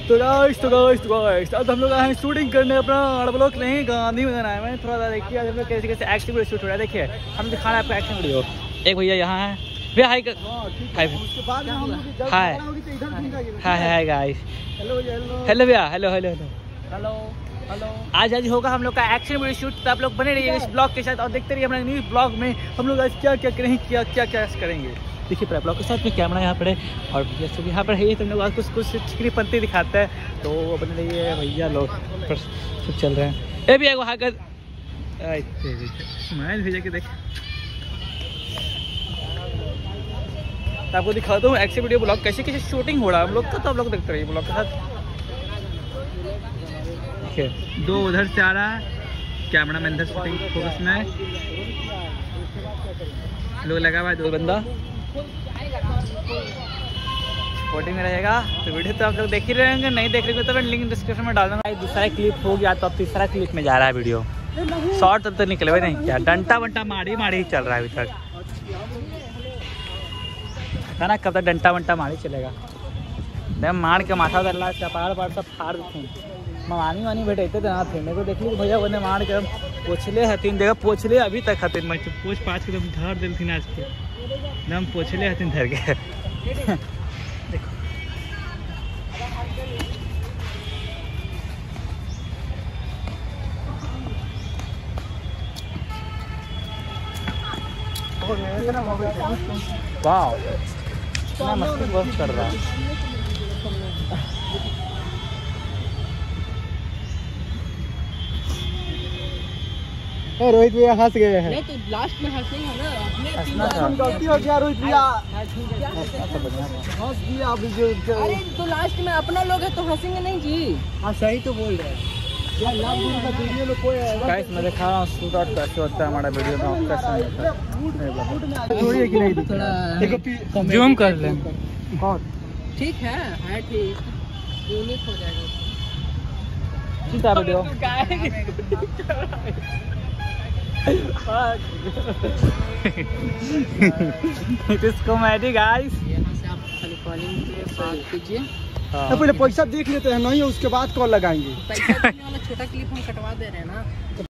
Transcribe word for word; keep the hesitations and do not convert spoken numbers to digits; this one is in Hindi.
तो गाइस तो गाइस तो गाइस आज हम लोग आए हैं शूटिंग करने अपना ब्लॉग नहीं गांधी मैदान आए हैं। थोड़ा सा देखिए आज हम लोग कैसे कैसे एक्शन वीडियो शूट हो रहा है। देखिए हम दिखा रहे हैं आपको एक्शन वीडियो। एक भैया यहाँ है भैया hi hi hi hi guys hello भैया hello hello hello hello hello. आज आज होगा हम लोग का एक्शन वीडियो शूट। तो आप लोग बने रहिए इस ब्लॉग के साथ और देखते रहिए हमारे न्यू ब्लॉग में हम लोग आज क्या क्या करेंगे क्या क्या क्या करेंगे। देखिए पूरा ब्लॉग के साथ में कैमरा यहाँ पर है और भैया सब यहाँ पर है। तो हम लोग आज कुछ कुछ चिकनी पंती दिखाते हैं तो बने रहिए भैया लोग पर सब चल रहे हैं। ए भैया को हाकर मैं भैया के देख तो आपको दिखाता हूँ एक्शन वीडियो ब्लॉग कैसे कैसे शूटिंग हो रहा है हम लोग का। तो आप लोग देखते रहिए ब्लॉग के साथ। दो उधर से आ रहा है कैमरा मैन इधर शूटिंग फोकस में लोग लगा हुआ है दो बंदा शूटिंग में रहेगा। तो वीडियो तो आप लोग देख ही रहेंगे नहीं देख रहे तो मैं लिंक डिस्क्रिप्शन में डाल दूंगा। दूसरा क्लिप हो गया तो अब तीसरा क्लिप में जा रहा है वीडियो। शॉर्ट तब तक निकले नहीं क्या डंटा वंटा मारी मारी ही चल रहा है अभी तक है ना। कब तक डंटा वंटा मारी चलेगा मार के माथा दल्ला चपाड़ पाड़ सब फाड़ देते मानी वानी बैठे थे ना थे मेरे को देख ली भैया बने मार के पोछले हथिन देखा पोछले अभी तक हथिन मैं पोछ पाँच के तुम धर दिलथिन आज के एकदम पोछले हथिन धर के वाह इतना मस्ती वर्क कर रहा है। रोहित भैया हंस गए हैं। नहीं तो लास्ट में हंसेंगे ना हंसना था गलती हो गया रोहित भैया हंस दिया अभी जो। अरे तो लास्ट में अपना लोग है तो हंसेंगे नहीं जी। हाँ सही तो बोल रहे हैं यार लाभ दूर का वीडियो में कोई गाइस मैं दिखा रहा हूं शूट आउट कैसे होता है हमारा वीडियो में कैसे थोड़ी है कि नहीं थोड़ा जूम कर ले कौन ठीक है है ठीक यूनिक हो जाएगा ठीक है video. It is comedy guys. यहाँ से आप खाली कॉलिंग के लिए बात कीजिए। हाँ। पहले पैसा देख लेते हैं नहीं उसके बाद कॉल लगाएंगे। पैसा देने वाला छोटा क्लिप हम कटवा दे रहे हैं ना।